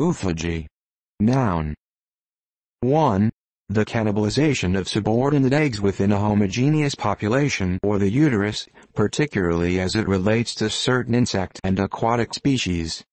Oophagy. Noun. 1. The cannibalization of subordinate eggs within a homogeneous population or the uterus, particularly as it relates to certain insect and aquatic species.